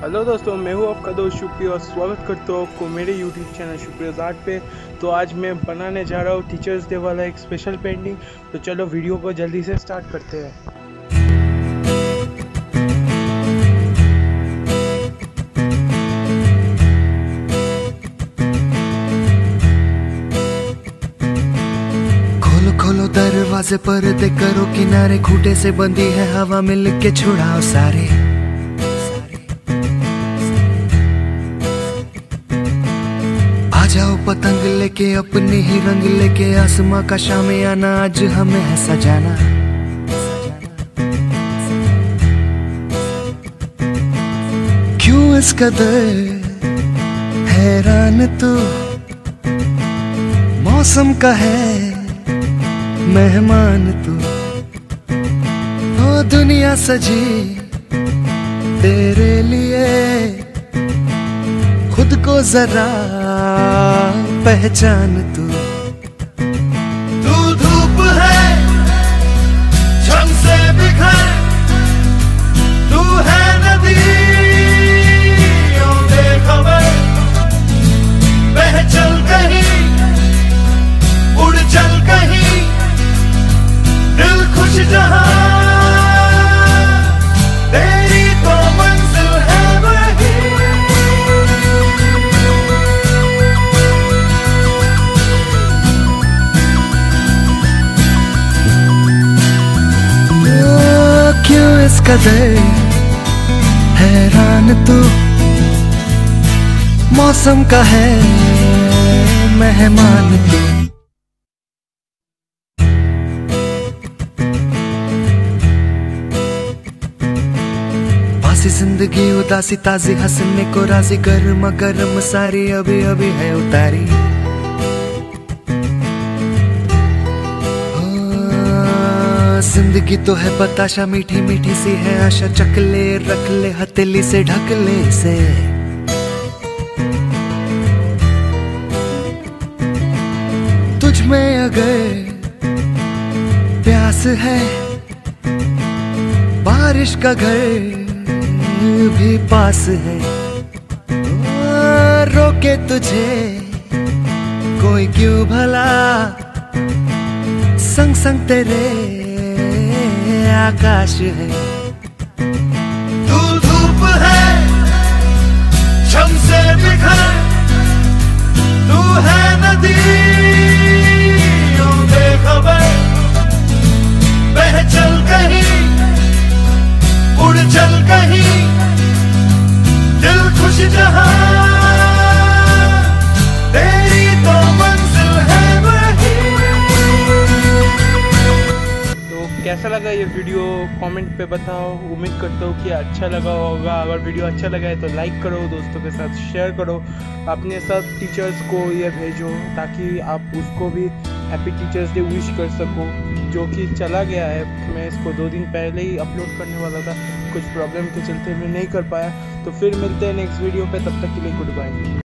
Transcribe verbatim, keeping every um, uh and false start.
Hello दोस्तों, मैं हूँ आपका दोस्त शुक्रिया और स्वागत करता हूँ आपको मेरे यूट्यूब चैनल शुक्रिया आर्ट पे। तो आज मैं बनाने जा रहा हूँ टीचर्स डे वाला एक स्पेशल पेंटिंग। तो चलो वीडियो को जल्दी से स्टार्ट करते हैं। खोलो खोलो दरवाजे पर्दे करो किनारे, खूंटे से बंदी है हवा मिल के छुड़ाओ सारे। आ जाओ पतंग लेके अपने ही रंग लेके, आसमां का शामियाना आज हमें है सजाना। क्यों इस कदर हैरान तू, मौसम का है मेहमान तू। ओ दुनिया सजी तेरे लिए, खुद को जरा पहचान तू। तू धूप है झम से बिखर, तू है नदी बेखबर, बह चल कहीं उड़ चल कहीं, दिल खुश जहां तेरी तो मंजिल है वही। क्यों इस कदर हैरान तू, मौसम का है मेहमान तू। पासी जिंदगी उदासी ताजी हंसने को राजी, गर्मा गर्म सारी अभी अभी है उतारी। जिंदगी तो है बताशा मीठी मीठी सी है आशा, चकले रख ले हथेली से ढक ले से। तुझ में अगर प्यास है, बारिश का घर भी पास है। रोके तुझे कोई क्यों भला, संग संग तेरे आकाश है। तू धूप है झम से बिखर, तू है नदी बेखबर, बह चल कहीं उड़ चल कहीं, दिल खुश जहां तेरी तो मंजिल है वही। कैसा लगा ये वीडियो कमेंट पे बताओ। उम्मीद करता हूँ कि अच्छा लगा होगा। अगर वीडियो अच्छा लगा है तो लाइक करो, दोस्तों के साथ शेयर करो, अपने सब टीचर्स को ये भेजो ताकि आप उसको भी हैप्पी टीचर्स डे विश कर सको, जो कि चला गया है। मैं इसको दो दिन पहले ही अपलोड करने वाला था, कुछ प्रॉब्लम के चलते मैं नहीं कर पाया। तो फिर मिलते हैं नेक्स्ट वीडियो पे, तब तक के लिए गुड बाय।